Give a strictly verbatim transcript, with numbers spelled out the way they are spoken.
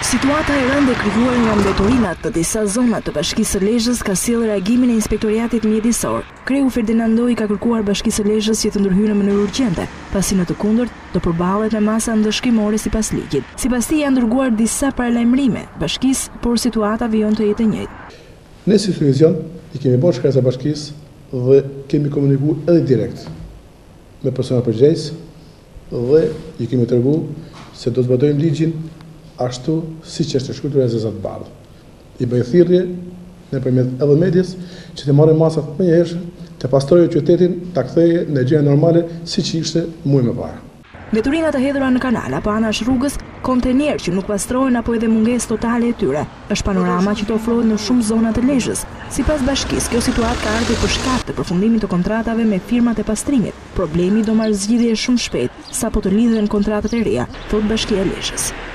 Situata e rëndë e krijuar nga mbetorinat të disa zona të Bashkisë së Lezhës ka sjellë reagimin e Inspektoriatit Mjedisor. Kreu Ferdinandoi ka kërkuar Bashkisë së Lezhës që të ndërhyjë në mënyrë urgjente, pasi në të kundërt do përballet me masa ndëshkimore sipas ligjit. Sipas tij janë dërguar disa paralajmërime Bashkisë, por situata vijon të jetë e njëjtë. Ne si televizion i kemi bërë shkresë Bashkisë dhe kemi komunikuar edhe direkt me personat përgjegjës dhe i kemi treguar se do të zbatojmë ligjin ashtu si që është shkruar e zezat bardhë. I bëj thirrje nëpërmjet edhe medias që të marrë masat më njëhershme, të pastrojë qytetin, ta kthejë në gjëra normale siç ishte muaj më parë. Veturinat e hedhura në kanal apo anash rrugës, kontenier që nuk pastrohen apo edhe mungesë totale e tyre, është panorama që të ofrohet në shumë zona të Lezhës. Sipas Bashkisë, kjo situatë ka ardhur për shkak të përfundimit të kontratave me firmat e pastrimit. Problemi do marrë zgjidhje shumë shpejt, sapo të lidhen kontratat e reja, thot Bashkia e Lezhës.